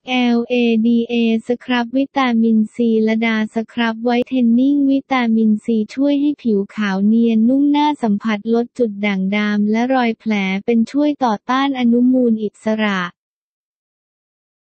LADA สครับวิตามินซีละดาสครับไวท์เทนนิ่งวิตามินซีช่วยให้ผิวขาวเนียนนุ่มน่าสัมผัสลดจุดด่างดำและรอยแผลเป็นช่วยต่อต้านอนุมูลอิสระ